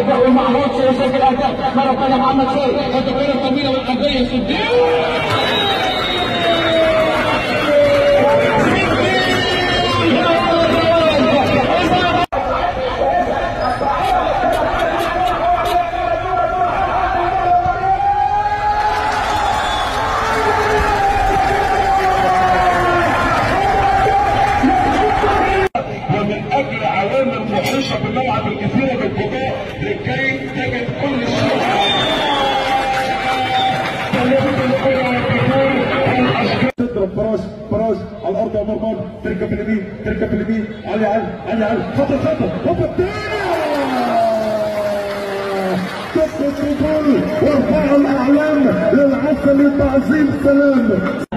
والمعروض سيسجل اهداف مره ثانيه محمد سيد وتمريره طويله والقضيه صديق ومن اجل عوامل محيطه بالملعب الكثيره بالقضاء لكي تجد كل شيء تضرب فراش على الارض يا مرمان، تركب اليمين علي خطر هوبا تسقط الجول وارفعوا الاعلام للعسل لتعظيم سلام.